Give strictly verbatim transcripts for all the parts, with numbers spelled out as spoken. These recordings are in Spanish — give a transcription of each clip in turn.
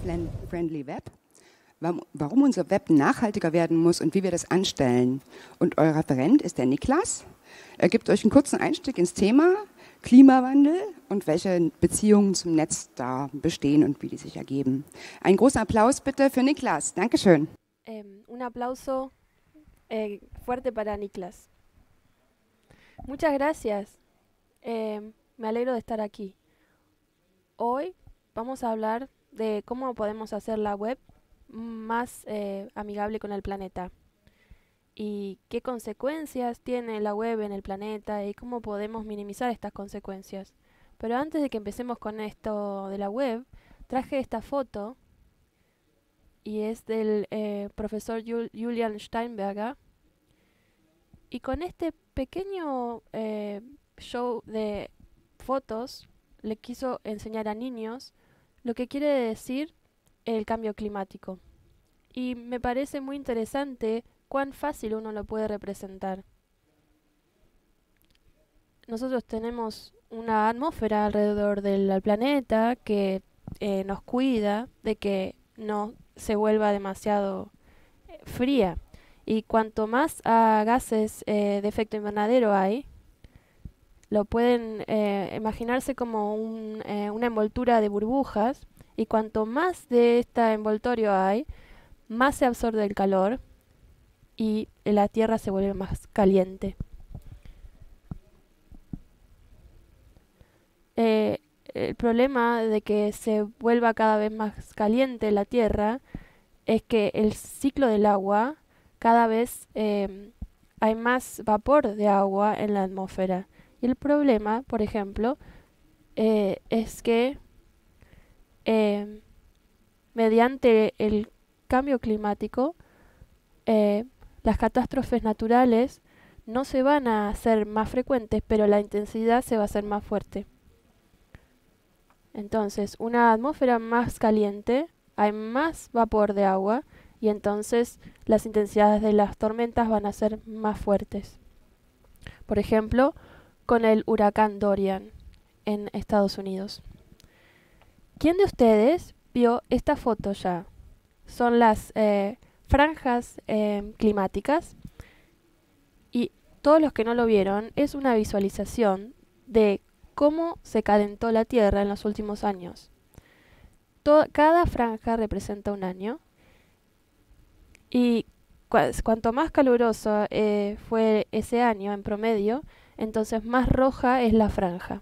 Friendly Web, warum unser Web nachhaltiger werden muss und wie wir das anstellen. Und euer Referent ist der Niklas. Er gibt euch einen kurzen Einstieg ins Thema Klimawandel und welche Beziehungen zum Netz da bestehen und wie die sich ergeben. Einen großen Applaus bitte für Niklas. Dankeschön. Eh, un aplauso eh, fuerte para Niklas. Muchas gracias. Eh, me alegro de estar aquí. Hoy vamos a hablar de cómo podemos hacer la web más eh, amigable con el planeta y qué consecuencias tiene la web en el planeta y cómo podemos minimizar estas consecuencias. Pero antes de que empecemos con esto de la web, traje esta foto y es del eh, profesor Jul- Julian Steinberger. Y con este pequeño eh, show de fotos le quiso enseñar a niños lo que quiere decir el cambio climático. Y me parece muy interesante cuán fácil uno lo puede representar. Nosotros tenemos una atmósfera alrededor del planeta que eh, nos cuida de que no se vuelva demasiado eh, fría. Y cuanto más uh, gases eh, de efecto invernadero hay, lo pueden eh, imaginarse como un, eh, una envoltura de burbujas, y cuanto más de este envoltorio hay, más se absorbe el calor y la Tierra se vuelve más caliente. Eh, el problema de que se vuelva cada vez más caliente la Tierra es que el ciclo del agua, cada vez eh, hay más vapor de agua en la atmósfera. Y el problema, por ejemplo, eh, es que eh, mediante el cambio climático, eh, las catástrofes naturales no se van a hacer más frecuentes, pero la intensidad se va a hacer más fuerte. Entonces, una atmósfera más caliente, hay más vapor de agua y entonces las intensidades de las tormentas van a ser más fuertes. Por ejemplo, con el huracán Dorian en Estados Unidos. ¿Quién de ustedes vio esta foto ya? Son las eh, franjas eh, climáticas, y todos los que no lo vieron, es una visualización de cómo se calentó la Tierra en los últimos años. Todo, cada franja representa un año, y cu cuanto más caluroso eh, fue ese año en promedio, entonces más roja es la franja.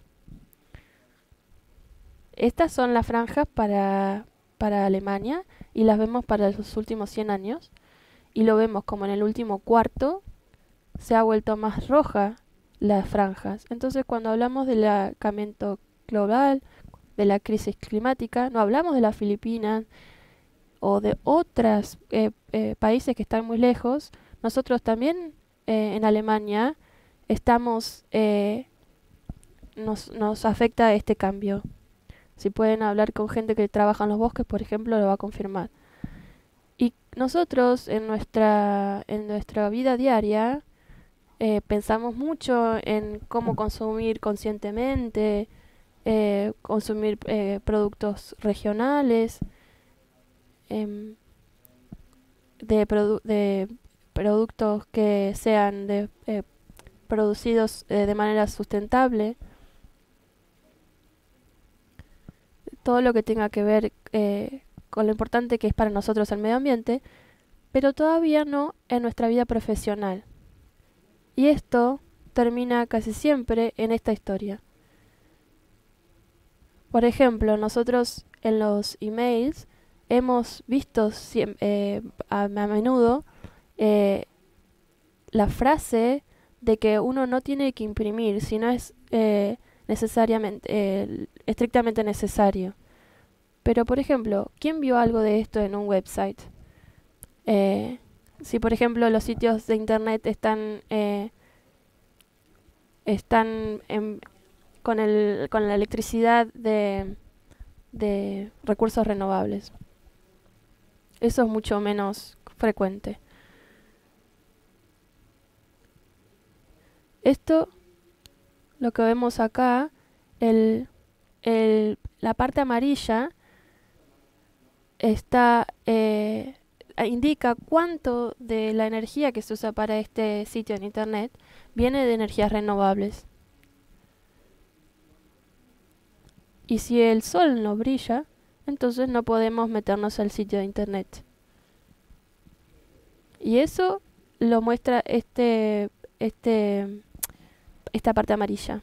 Estas son las franjas para, para Alemania, y las vemos para los últimos cien años, y lo vemos como en el último cuarto se ha vuelto más roja las franjas. Entonces, cuando hablamos del calentamiento global, de la crisis climática, no hablamos de las Filipinas o de otros eh, eh, países que están muy lejos. Nosotros también eh, en Alemania estamos eh, nos, nos afecta este cambio. Si pueden hablar con gente que trabaja en los bosques, por ejemplo, lo va a confirmar. Y nosotros en nuestra en nuestra vida diaria eh, pensamos mucho en cómo consumir conscientemente, eh, consumir eh, productos regionales, eh, de, produ de productos que sean de, eh, producidos eh, de manera sustentable. Todo lo que tenga que ver eh, con lo importante que es para nosotros el medio ambiente, pero todavía no en nuestra vida profesional. Y esto termina casi siempre en esta historia. Por ejemplo, nosotros en los emails hemos visto eh, a, a menudo eh, la frase de que uno no tiene que imprimir si no es eh, necesariamente, eh, estrictamente necesario. Pero, por ejemplo, ¿quién vio algo de esto en un website? Eh, si, por ejemplo, los sitios de internet están eh, están en, con, el, con la electricidad de, de recursos renovables. Eso es mucho menos frecuente. Esto, lo que vemos acá, el, el, la parte amarilla está eh, indica cuánto de la energía que se usa para este sitio en internet viene de energías renovables. Y si el sol no brilla, entonces no podemos meternos al sitio de internet. Y eso lo muestra este, este, esta parte amarilla.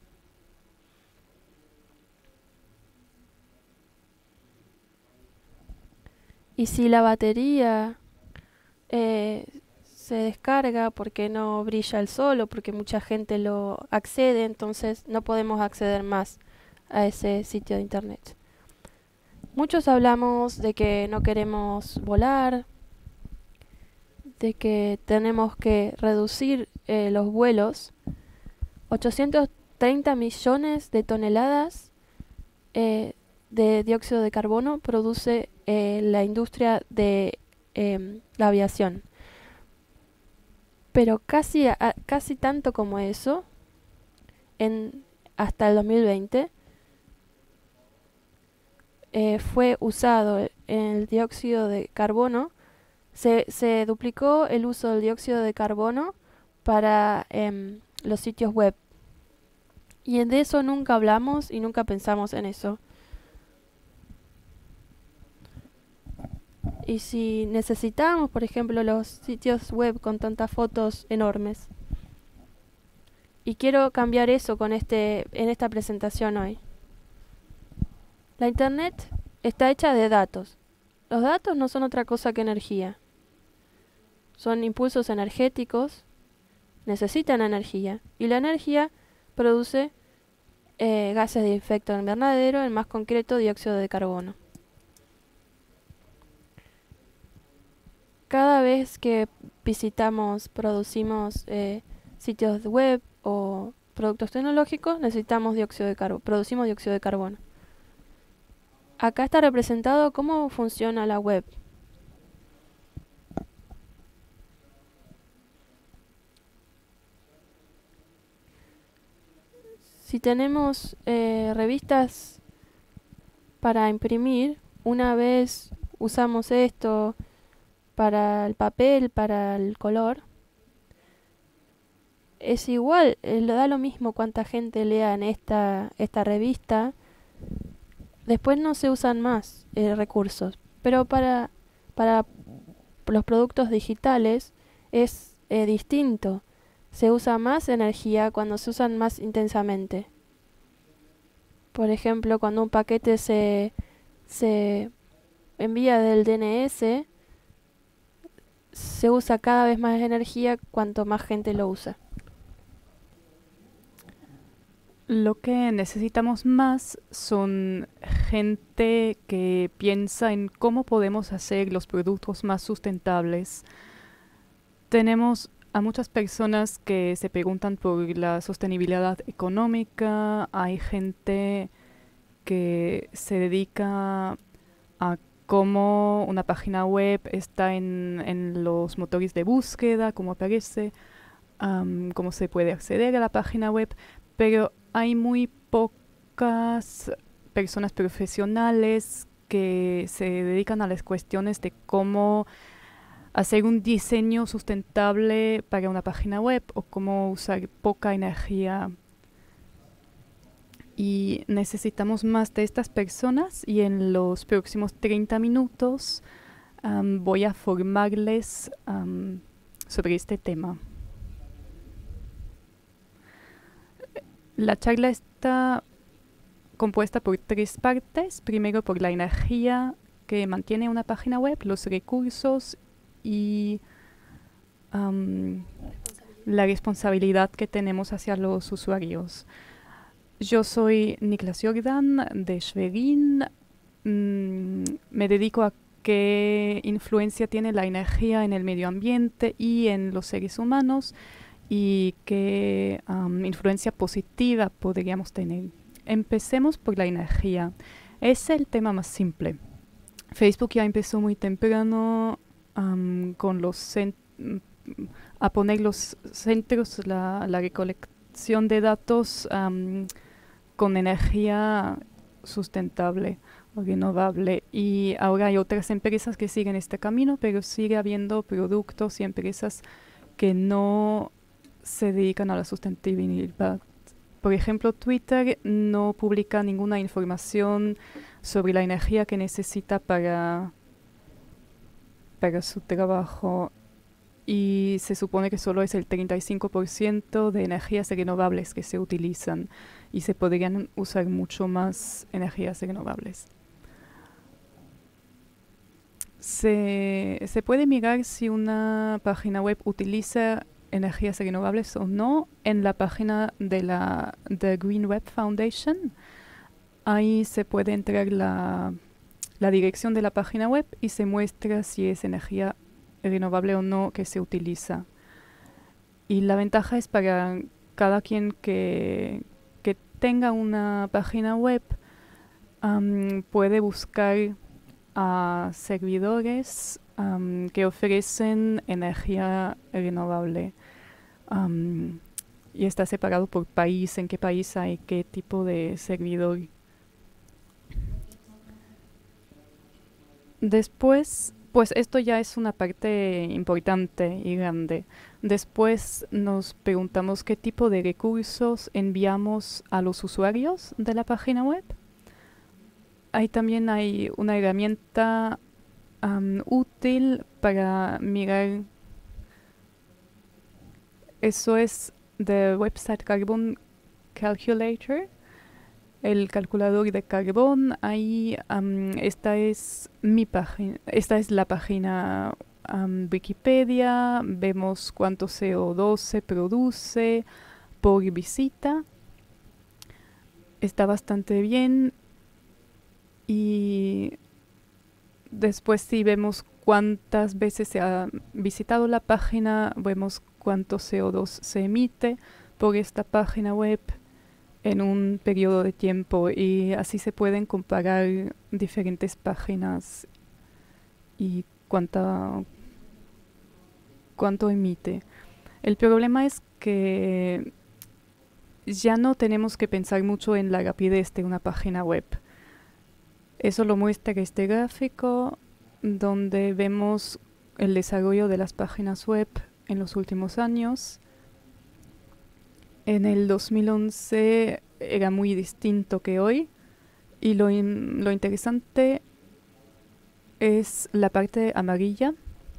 Y si la batería eh, se descarga porque no brilla el sol o porque mucha gente lo accede, entonces no podemos acceder más a ese sitio de internet. Muchos hablamos de que no queremos volar, de que tenemos que reducir eh, los vuelos. ochocientos treinta millones de toneladas eh, de dióxido de carbono produce eh, la industria de eh, la aviación. Pero casi, a, casi tanto como eso, en, hasta el dos mil veinte, eh, fue usado el dióxido de carbono. Se, se duplicó el uso del dióxido de carbono para eh, los sitios web. Y de eso nunca hablamos y nunca pensamos en eso. Y si necesitamos, por ejemplo, los sitios web con tantas fotos enormes. Y quiero cambiar eso con este, en esta presentación hoy. La internet está hecha de datos. Los datos no son otra cosa que energía. Son impulsos energéticos, necesitan energía. Y la energía produce eh, gases de efecto invernadero, en más concreto dióxido de carbono. Cada vez que visitamos, producimos eh, sitios web o productos tecnológicos, necesitamos dióxido de carbono, producimos dióxido de carbono. Acá está representado cómo funciona la web. Si tenemos eh, revistas para imprimir, una vez usamos esto para el papel, para el color, es igual, eh, le da lo mismo cuánta gente lea en esta, esta revista. Después no se usan más eh, recursos, pero para, para los productos digitales es eh, distinto. Se usa más energía cuando se usan más intensamente. Por ejemplo, cuando un paquete se, se envía del D N S, se usa cada vez más energía cuanto más gente lo usa. Lo que necesitamos más son gente que piensa en cómo podemos hacer los productos más sustentables. Tenemos a muchas personas que se preguntan por la sostenibilidad económica. Hay gente que se dedica a cómo una página web está en, en los motores de búsqueda, cómo aparece, um, cómo se puede acceder a la página web, pero hay muy pocas personas profesionales que se dedican a las cuestiones de cómo hacer un diseño sustentable para una página web o cómo usar poca energía. Y necesitamos más de estas personas, y en los próximos treinta minutos um, voy a formarles um, sobre este tema. La charla está compuesta por tres partes. Primero, por la energía que mantiene una página web, los recursos y um, la responsabilidad que tenemos hacia los usuarios. Yo soy Niklas Jordan de Schwerin. Mm, me dedico a qué influencia tiene la energía en el medio ambiente y en los seres humanos, y qué um, influencia positiva podríamos tener. Empecemos por la energía. Es el tema más simple. Facebook ya empezó muy temprano um, con los a poner los centros, la, la recolección de datos um, con energía sustentable o renovable. Y ahora hay otras empresas que siguen este camino, pero sigue habiendo productos y empresas que no se dedican a la sustentabilidad. Por ejemplo, Twitter no publica ninguna información sobre la energía que necesita para, para su trabajo. Y se supone que solo es el treinta y cinco por ciento de energías renovables que se utilizan y se podrían usar mucho más energías renovables. Se, se puede mirar si una página web utiliza energías renovables o no en la página de la The Green Web Foundation. Ahí se puede entrar la, la dirección de la página web y se muestra si es energía renovable o no que se utiliza. Y la ventaja es para cada quien que, que tenga una página web, um, puede buscar a servidores um, que ofrecen energía renovable. Um, y está separado por país, en qué país hay qué tipo de servidor. Después, pues esto ya es una parte importante y grande. Después nos preguntamos qué tipo de recursos enviamos a los usuarios de la página web. Ahí también hay una herramienta um, útil para mirar. Eso es the Website Carbon Calculator, el calculador de carbón. Ahí um, esta es mi página, esta es la página um, Wikipedia. Vemos cuánto C O dos se produce por visita. Está bastante bien. Y después si vemos cuántas veces se ha visitado la página, vemos cuánto C O dos se emite por esta página web en un periodo de tiempo, y así se pueden comparar diferentes páginas y cuánta, cuánto emite. El problema es que ya no tenemos que pensar mucho en la rapidez de una página web. Eso lo muestra este gráfico, donde vemos el desarrollo de las páginas web en los últimos años. En el dos mil once era muy distinto que hoy, y lo, in- lo interesante es la parte amarilla.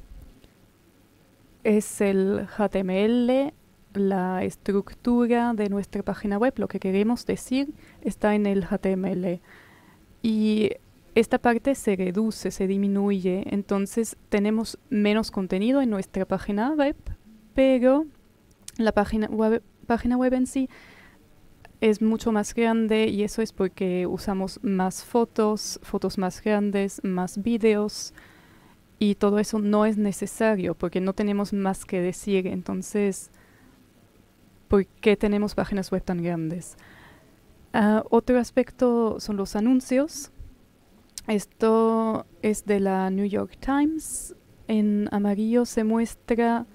Es el H T M L, la estructura de nuestra página web, lo que queremos decir está en el H T M L. Y esta parte se reduce, se disminuye, entonces tenemos menos contenido en nuestra página web, pero la página web, página web en sí es mucho más grande, y eso es porque usamos más fotos, fotos más grandes, más videos, y todo eso no es necesario porque no tenemos más que decir. Entonces, ¿por qué tenemos páginas web tan grandes? Uh, otro aspecto son los anuncios. Esto es de la New York Times. En amarillo se muestra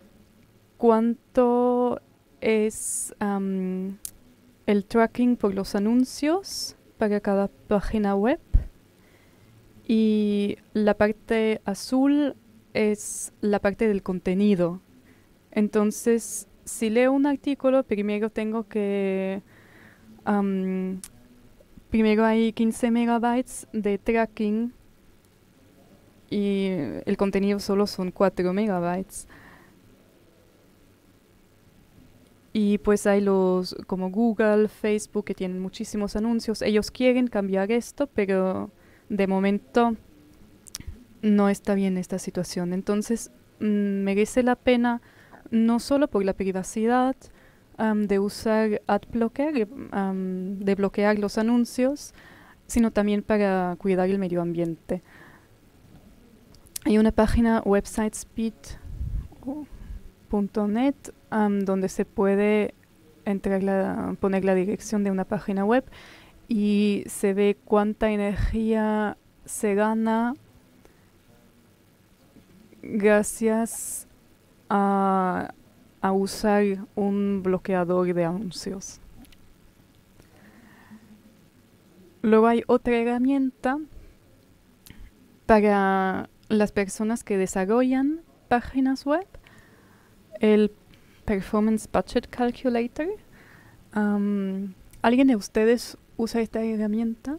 cuánto es um, el tracking por los anuncios para cada página web. Y la parte azul es la parte del contenido. Entonces, si leo un artículo, primero tengo que... Um, primero hay quince megabytes de tracking y el contenido solo son cuatro megabytes. Y pues hay los como Google, Facebook, que tienen muchísimos anuncios. Ellos quieren cambiar esto, pero de momento no está bien esta situación. Entonces mm, merece la pena, no solo por la privacidad, Um, de usar AdBlocker, um, de bloquear los anuncios, sino también para cuidar el medio ambiente. Hay una página websitespeed punto net um, donde se puede entrar la, poner la dirección de una página web y se ve cuánta energía se gana gracias a a usar un bloqueador de anuncios. Luego hay otra herramienta para las personas que desarrollan páginas web, el Performance Budget Calculator. Um, ¿Alguien de ustedes usa esta herramienta?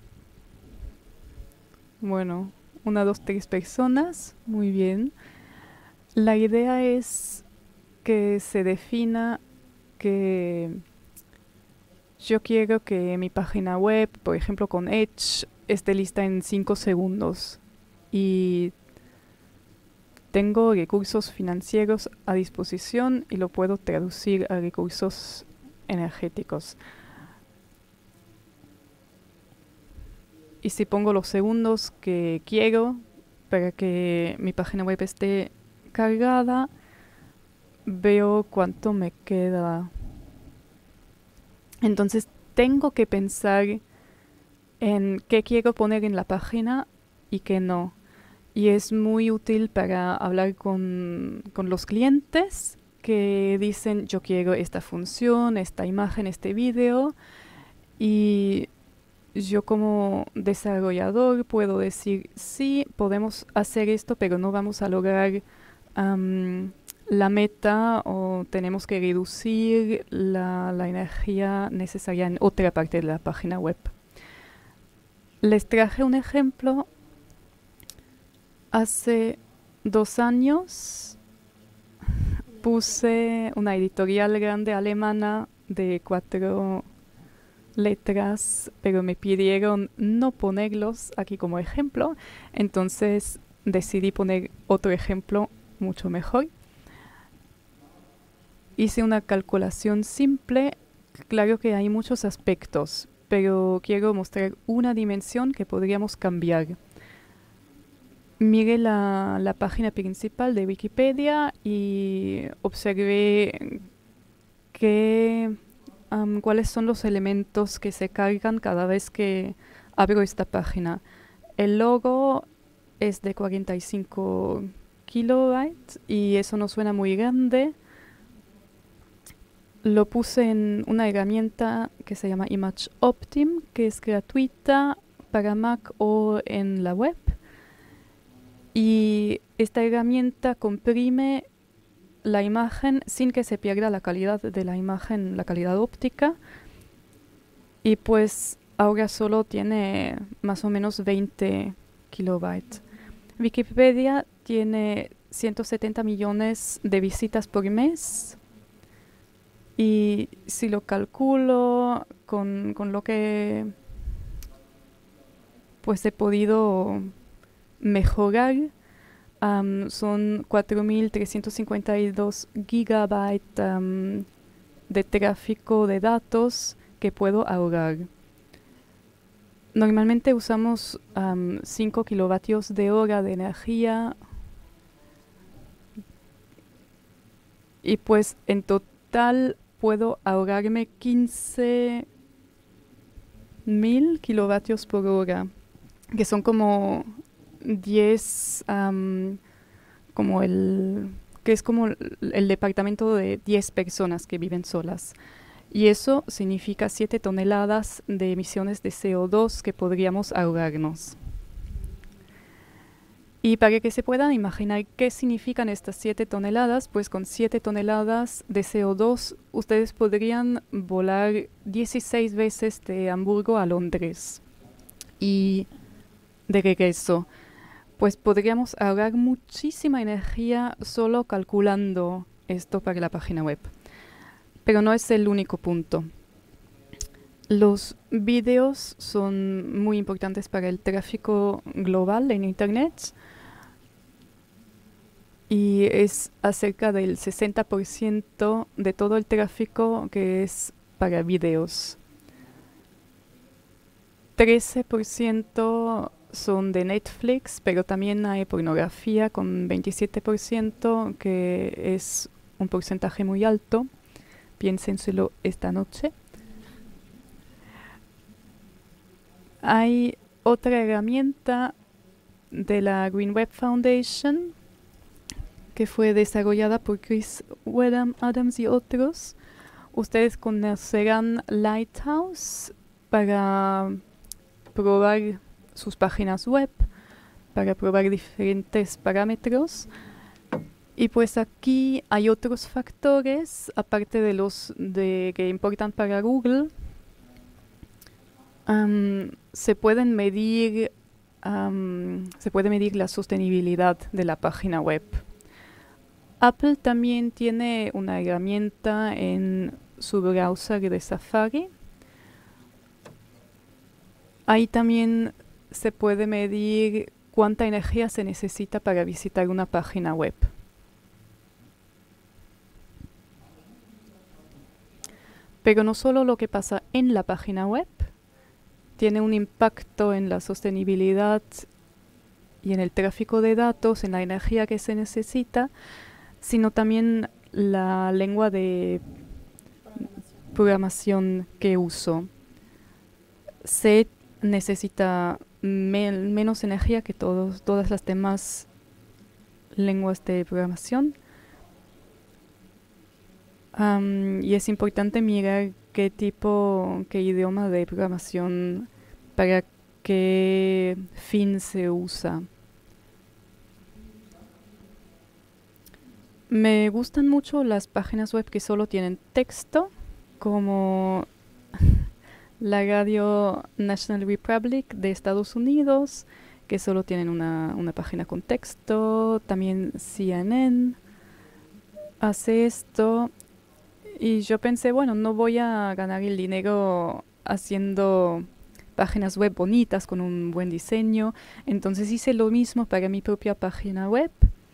Bueno, una, dos, tres personas. Muy bien. La idea es que se defina que yo quiero que mi página web, por ejemplo con Edge, esté lista en cinco segundos. Y tengo recursos financieros a disposición y lo puedo traducir a recursos energéticos. Y si pongo los segundos que quiero para que mi página web esté cargada, veo cuánto me queda. Entonces tengo que pensar en qué quiero poner en la página y qué no. Y es muy útil para hablar con, con los clientes que dicen yo quiero esta función, esta imagen, este vídeo. Y yo como desarrollador puedo decir sí, podemos hacer esto, pero no vamos a lograr um, la meta o tenemos que reducir la, la energía necesaria en otra parte de la página web. Les traje un ejemplo. Hace dos años puse una editorial grande alemana de cuatro letras, pero me pidieron no ponerlos aquí como ejemplo, entonces decidí poner otro ejemplo mucho mejor. Hice una calculación simple, claro que hay muchos aspectos, pero quiero mostrar una dimensión que podríamos cambiar. Miré la, la página principal de Wikipedia y observé que, um, cuáles son los elementos que se cargan cada vez que abro esta página. El logo es de cuarenta y cinco kilobytes y eso no suena muy grande. Lo puse en una herramienta que se llama ImageOptim, que es gratuita para Mac o en la web. Y esta herramienta comprime la imagen sin que se pierda la calidad de la imagen, la calidad óptica. Y pues ahora solo tiene más o menos veinte kilobytes. Wikipedia tiene ciento setenta millones de visitas por mes. Y si lo calculo con, con lo que pues he podido mejorar, um, son cuatro mil trescientos cincuenta y dos gigabytes um, de tráfico de datos que puedo ahorrar. Normalmente usamos um, cinco kilovatios de hora de energía y pues en total puedo ahorrarme quince mil kilovatios por hora, que son como diez, um, como el, que es como el, el departamento de diez personas que viven solas. Y eso significa siete toneladas de emisiones de C O dos que podríamos ahorrarnos. Y para que se puedan imaginar qué significan estas siete toneladas, pues con siete toneladas de C O dos ustedes podrían volar dieciséis veces de Hamburgo a Londres. Y de regreso, pues podríamos ahorrar muchísima energía solo calculando esto para la página web. Pero no es el único punto. Los vídeos son muy importantes para el tráfico global en Internet. Y es acerca del sesenta por ciento de todo el tráfico que es para videos. trece por ciento son de Netflix, pero también hay pornografía con veintisiete por ciento, que es un porcentaje muy alto. Piénsenselo esta noche. Hay otra herramienta de la Green Web Foundation que fue desarrollada por Chris Wedham Adams y otros. Ustedes conocerán Lighthouse para probar sus páginas web, para probar diferentes parámetros. Y pues aquí hay otros factores, aparte de los de que importan para Google. Um, se pueden medir, um, se puede medir la sostenibilidad de la página web. Apple también tiene una herramienta en su browser de Safari. Ahí también se puede medir cuánta energía se necesita para visitar una página web. Pero no solo lo que pasa en la página web tiene un impacto en la sostenibilidad y en el tráfico de datos, en la energía que se necesita, sino también la lengua de programación que uso. Se necesita me menos energía que todos, todas las demás lenguas de programación. Um, y es importante mirar qué tipo, qué idioma de programación, para qué fin se usa. Me gustan mucho las páginas web que solo tienen texto, como la radio National Republic de Estados Unidos, que solo tienen una, una página con texto. También C N N hace esto. Y yo pensé, bueno, no voy a ganar el dinero haciendo páginas web bonitas con un buen diseño. Entonces hice lo mismo para mi propia página web.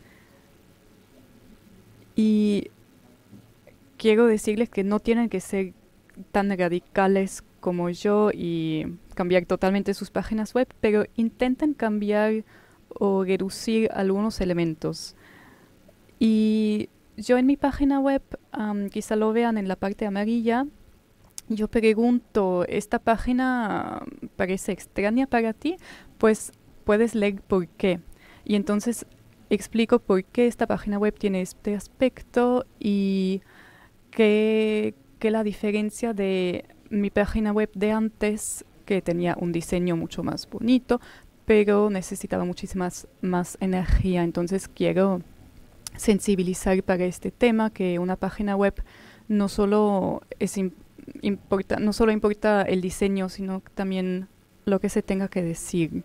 Y quiero decirles que no tienen que ser tan radicales como yo y cambiar totalmente sus páginas web, pero intenten cambiar o reducir algunos elementos. Y yo en mi página web, um, quizá lo vean en la parte amarilla, yo pregunto, ¿esta página parece extraña para ti? Pues puedes leer por qué. Y entonces explico por qué esta página web tiene este aspecto y qué, qué la diferencia de mi página web de antes, que tenía un diseño mucho más bonito, pero necesitaba muchísima más, más energía. Entonces quiero sensibilizar para este tema, que una página web no solo es im- importa, no solo importa el diseño, sino también lo que se tenga que decir.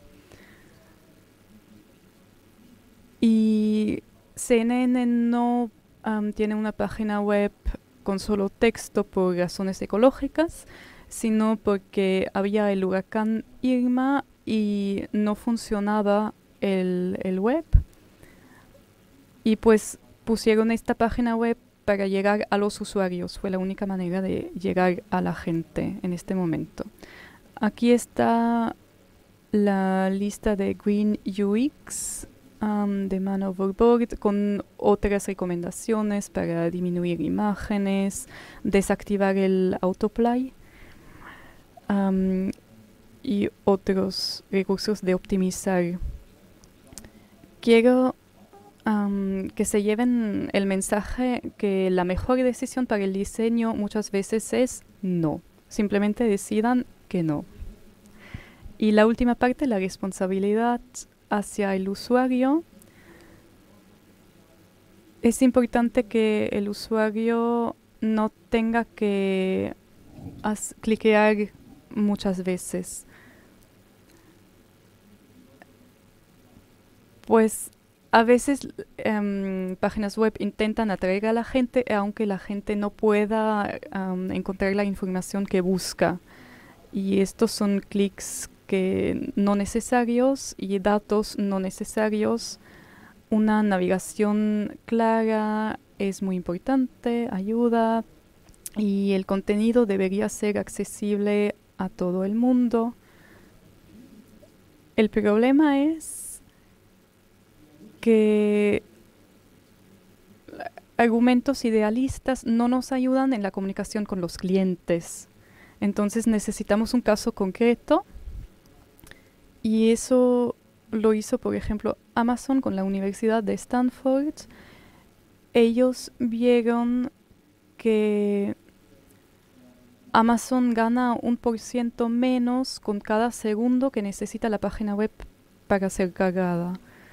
Y C N N no um, tiene una página web con solo texto por razones ecológicas, sino porque había el huracán Irma y no funcionaba el, el web. Y pues pusieron esta página web para llegar a los usuarios. Fue la única manera de llegar a la gente en este momento. Aquí está la lista de Green U X um, de Man Overboard, con otras recomendaciones para disminuir imágenes, desactivar el autoplay um, y otros recursos de optimizar. Quiero Um, que se lleven el mensaje que la mejor decisión para el diseño muchas veces es no. Simplemente decidan que no. Y la última parte, la responsabilidad hacia el usuario. Es importante que el usuario no tenga que as- cliquear muchas veces. Pues a veces um, páginas web intentan atraer a la gente, aunque la gente no pueda um, encontrar la información que busca. Y estos son clics que no necesarios y datos no necesarios. Una navegación clara es muy importante, ayuda. Y el contenido debería ser accesible a todo el mundo. El problema es que argumentos idealistas no nos ayudan en la comunicación con los clientes. Entonces necesitamos un caso concreto, y eso lo hizo, por ejemplo, Amazon con la Universidad de Stanford. Ellos vieron que Amazon gana un por ciento menos con cada segundo que necesita la página web para ser cargada.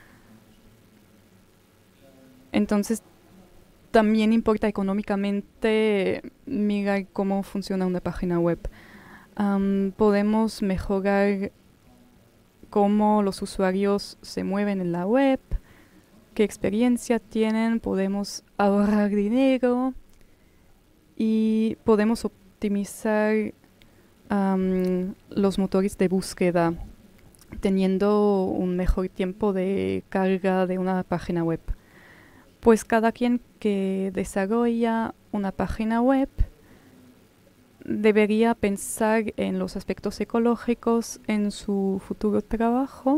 Entonces, también importa económicamente mirar cómo funciona una página web. Um, podemos mejorar cómo los usuarios se mueven en la web, qué experiencia tienen, podemos ahorrar dinero y podemos optimizar um, los motores de búsqueda, teniendo un mejor tiempo de carga de una página web. Pues cada quien que desarrolla una página web debería pensar en los aspectos ecológicos en su futuro trabajo.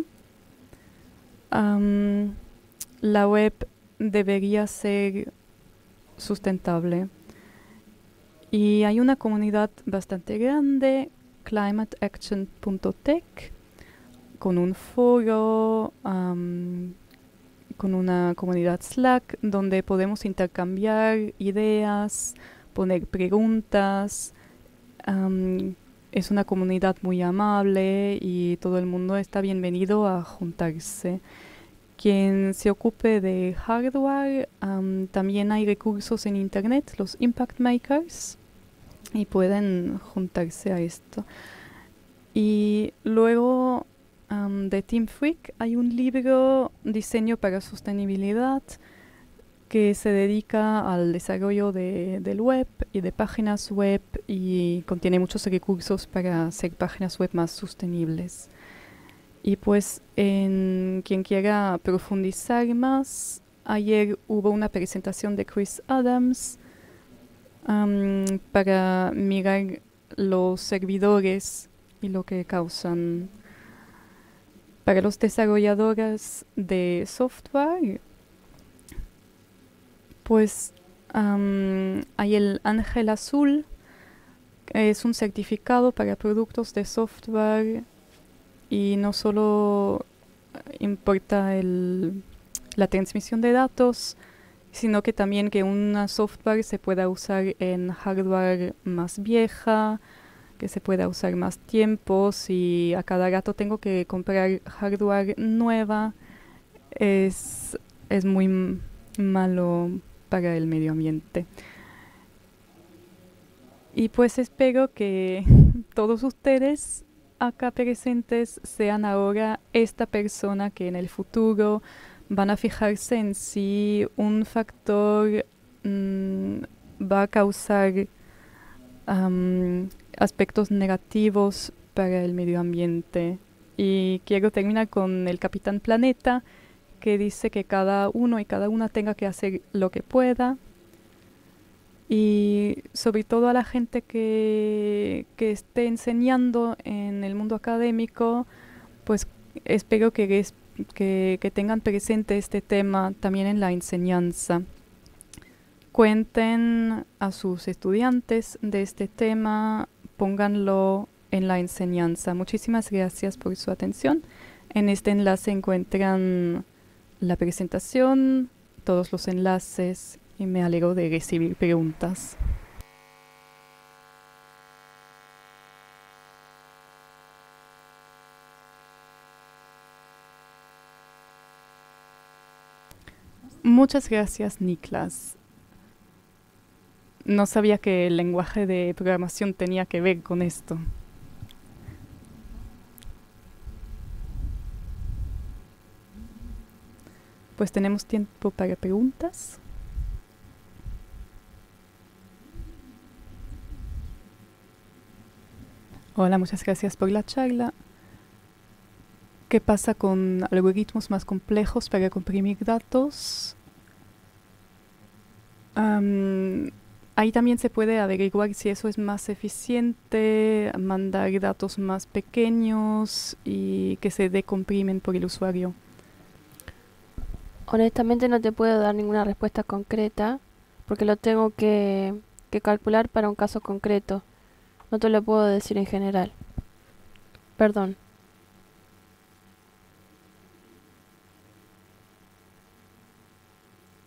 Um, la web debería ser sustentable. Y hay una comunidad bastante grande, climate action punto tech, con un foro, um, con una comunidad Slack, donde podemos intercambiar ideas, poner preguntas. Um, es una comunidad muy amable y todo el mundo está bienvenido a juntarse. Quien se ocupe de hardware, um, también hay recursos en internet, los Impact Makers, y pueden juntarse a esto. Y luego um, de Team Freak hay un libro, Diseño para Sostenibilidad, que se dedica al desarrollo de, del web y de páginas web y contiene muchos recursos para hacer páginas web más sostenibles. Y pues, en quien quiera profundizar más, ayer hubo una presentación de Chris Adams um, para mirar los servidores y lo que causan. Para los desarrolladores de software, pues um, hay el Ángel Azul, que es un certificado para productos de software. Y no solo importa el, la transmisión de datos, sino que también que un software se pueda usar en hardware más vieja, que se pueda usar más tiempo. Si a cada rato tengo que comprar hardware nueva, es, es muy m- malo para el medio ambiente. Y pues espero que todos ustedes acá presentes sean ahora esta persona que en el futuro van a fijarse en si un factor mmm, va a causar um, aspectos negativos para el medio ambiente. Y quiero terminar con el Capitán Planeta, que dice que cada uno y cada una tenga que hacer lo que pueda. Y sobre todo a la gente que, que esté enseñando en el mundo académico, pues espero que, res- que, que tengan presente este tema también en la enseñanza. Cuenten a sus estudiantes de este tema, pónganlo en la enseñanza. Muchísimas gracias por su atención. En este enlace encuentran la presentación, todos los enlaces, y me alegro de recibir preguntas. Muchas gracias, Niklas. No sabía que el lenguaje de programación tenía que ver con esto. Pues tenemos tiempo para preguntas. Hola, muchas gracias por la charla. ¿Qué pasa con algoritmos más complejos para comprimir datos? Um, ahí también se puede averiguar si eso es más eficiente, mandar datos más pequeños y que se decomprimen por el usuario. Honestamente no te puedo dar ninguna respuesta concreta porque lo tengo que, que calcular para un caso concreto. No te lo puedo decir en general. Perdón.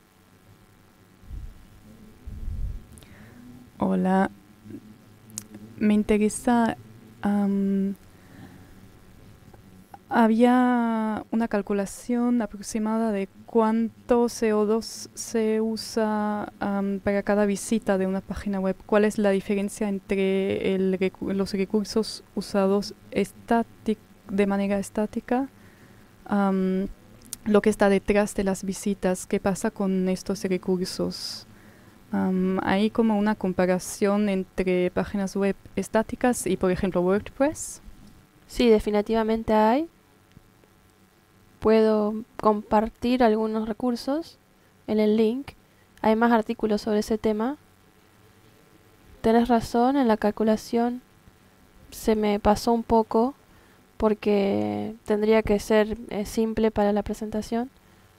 Hola. me interesa, um, había una calculación aproximada de cuánto C O dos se usa um, para cada visita de una página web. ¿Cuál es la diferencia entre el recu los recursos usados de manera estática, um, lo que está detrás de las visitas? ¿Qué pasa con estos recursos? Um, hay como una comparación entre páginas web estáticas y, por ejemplo, WordPress. Sí, definitivamente hay. Puedo compartir algunos recursos en el link. Hay más artículos sobre ese tema. Tenés razón, en la calculación se me pasó un poco porque tendría que ser eh, simple para la presentación.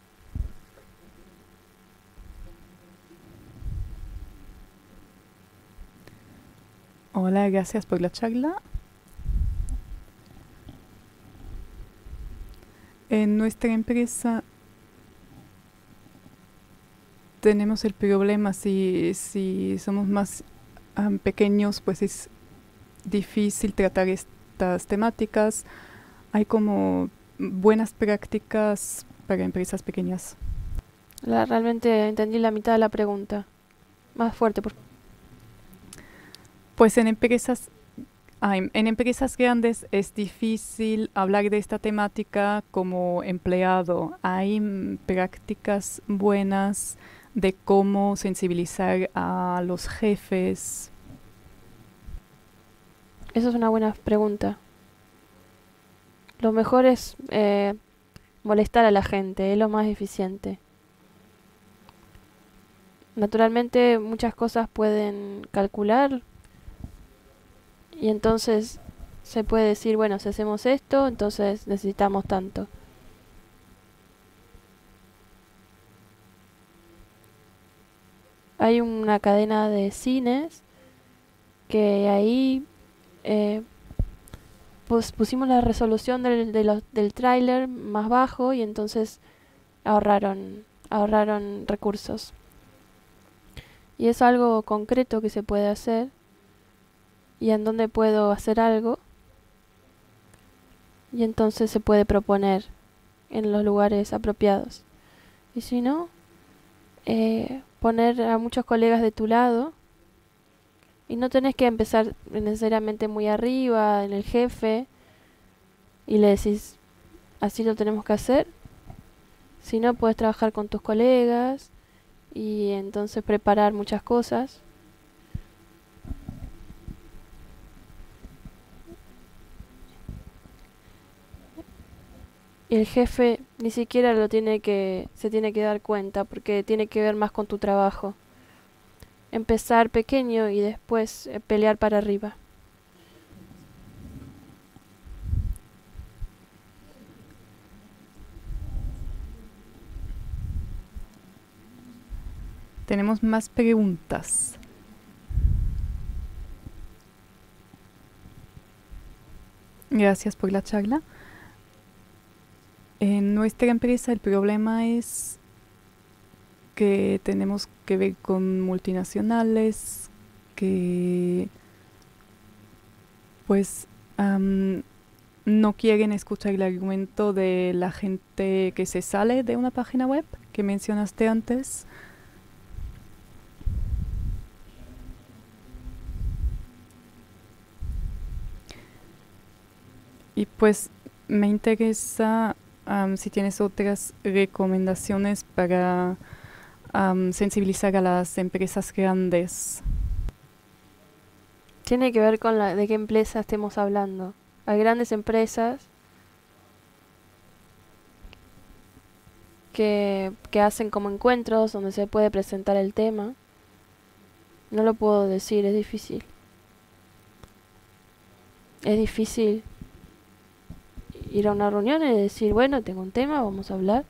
Hola, gracias por la charla. En nuestra empresa tenemos el problema, si, si somos más um, pequeños, pues es difícil tratar estas temáticas. Hay como buenas prácticas para empresas pequeñas. La, realmente entendí la mitad de la pregunta. Más fuerte, por favor. Pues en empresas, ah, en, en empresas grandes es difícil hablar de esta temática como empleado. Hay mm, prácticas buenas de cómo sensibilizar a los jefes. Esa es una buena pregunta. Lo mejor es eh, molestar a la gente, es lo más eficiente. Naturalmente muchas cosas pueden calcular y entonces se puede decir, bueno, si hacemos esto, entonces necesitamos tanto. Hay una cadena de cines que ahí eh, pues pusimos la resolución del, de los, del tráiler más bajo y entonces ahorraron, ahorraron recursos. Y es algo concreto que se puede hacer y en donde puedo hacer algo y entonces se puede proponer en los lugares apropiados. Y si no, eh, poner a muchos colegas de tu lado y no tenés que empezar necesariamente muy arriba en el jefe y le decís así lo tenemos que hacer, sino puedes trabajar con tus colegas y entonces preparar muchas cosas. Y el jefe ni siquiera lo tiene que, se tiene que dar cuenta porque tiene que ver más con tu trabajo. Empezar pequeño y después eh, pelear para arriba. Tenemos más preguntas. Gracias por la charla. En nuestra empresa el problema es que tenemos que ver con multinacionales que pues um, no quieren escuchar el argumento de la gente que se sale de una página web que mencionaste antes. Y pues me interesa um, si tienes otras recomendaciones para um, sensibilizar a las empresas grandes. Tiene que ver con la, de qué empresa estemos hablando. Hay grandes empresas que, que hacen como encuentros donde se puede presentar el tema. No lo puedo decir, es difícil. Es difícil ir a una reunión y decir, bueno, tengo un tema, vamos a hablar.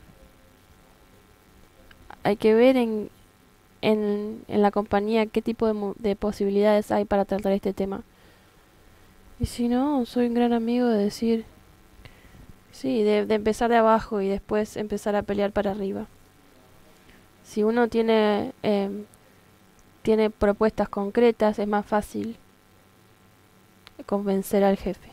Hay que ver en, en, en la compañía qué tipo de, de posibilidades hay para tratar este tema. Y si no, soy un gran amigo de decir, sí, de, de empezar de abajo y después empezar a pelear para arriba. Si uno tiene, eh, tiene propuestas concretas, es más fácil convencer al jefe.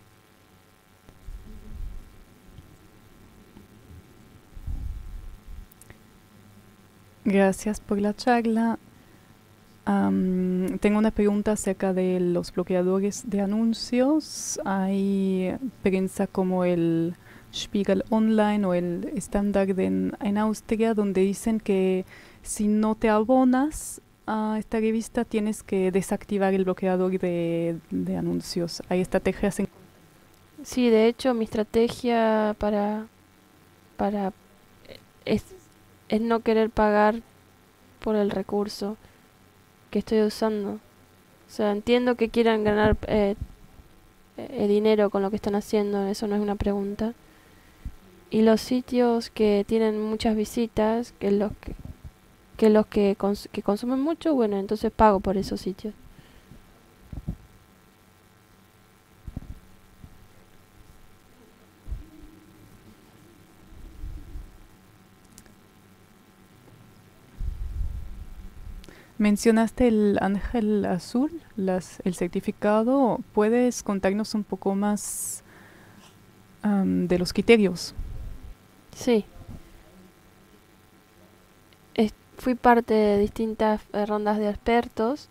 Gracias por la charla. Um, tengo una pregunta acerca de los bloqueadores de anuncios. Hay prensa como el Spiegel Online o el Standard en, en Austria, donde dicen que si no te abonas a esta revista tienes que desactivar el bloqueador de, de anuncios. ¿Hay estrategias en... Sí, de hecho mi estrategia para, para es, es no querer pagar por el recurso que estoy usando. O sea, entiendo que quieran ganar eh, eh, dinero con lo que están haciendo, eso no es una pregunta. Y los sitios que tienen muchas visitas, que los que, que los que, cons que consumen mucho, bueno, entonces pago por esos sitios. Mencionaste el ángel azul, las, el certificado. ¿Puedes contarnos un poco más um, de los criterios? Sí. Es, fui parte de distintas eh, rondas de expertos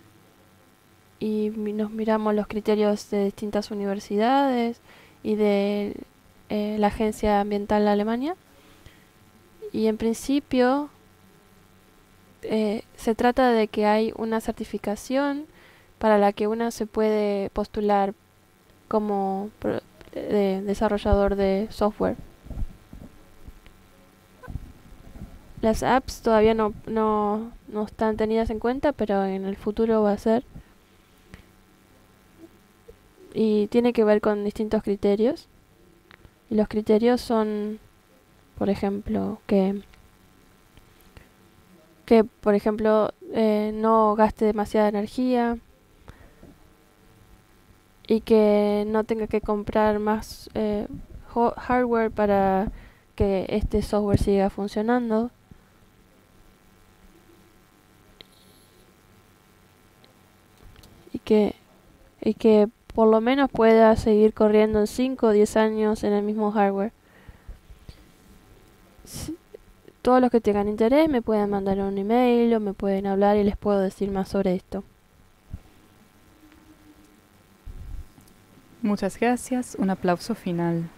y mi, nos miramos los criterios de distintas universidades y de eh, la Agencia Ambiental de Alemania. Y en principio eh, se trata de que hay una certificación para la que uno se puede postular como pro, de desarrollador de software. Las apps todavía no, no, no están tenidas en cuenta, pero en el futuro va a ser. Y tiene que ver con distintos criterios. Y los criterios son, por ejemplo, que, que por ejemplo, eh, no gaste demasiada energía y que no tenga que comprar más eh, hardware para que este software siga funcionando. Y que, y que por lo menos pueda seguir corriendo en cinco o diez años en el mismo hardware. Si, todos los que tengan interés me pueden mandar un email o me pueden hablar y les puedo decir más sobre esto. Muchas gracias. Un aplauso final.